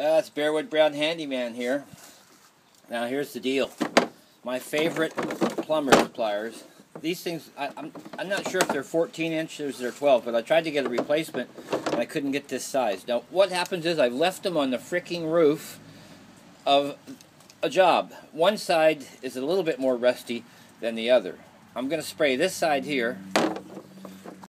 It's Bearwood Brown Handyman here. Now here's the deal. My favorite plumber's pliers. These things, I'm not sure if they're 14 inches or 12, but I tried to get a replacement and I couldn't get this size. Now what happens is I've left them on the freaking roof of a job. One side is a little bit more rusty than the other. I'm going to spray this side here